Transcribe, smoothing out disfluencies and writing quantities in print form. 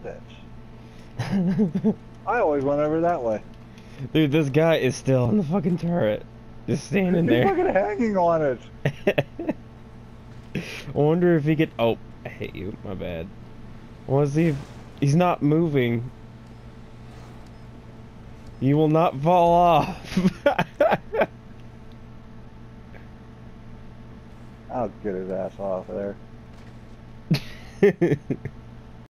bitch. I always went over that way. Dude, this guy is still on the fucking turret. Just standing He's there. fucking hanging on it. I wonder if he could... Oh, I hit you. My bad. Was he... He's not moving. You will not fall off. I'll get his ass off there.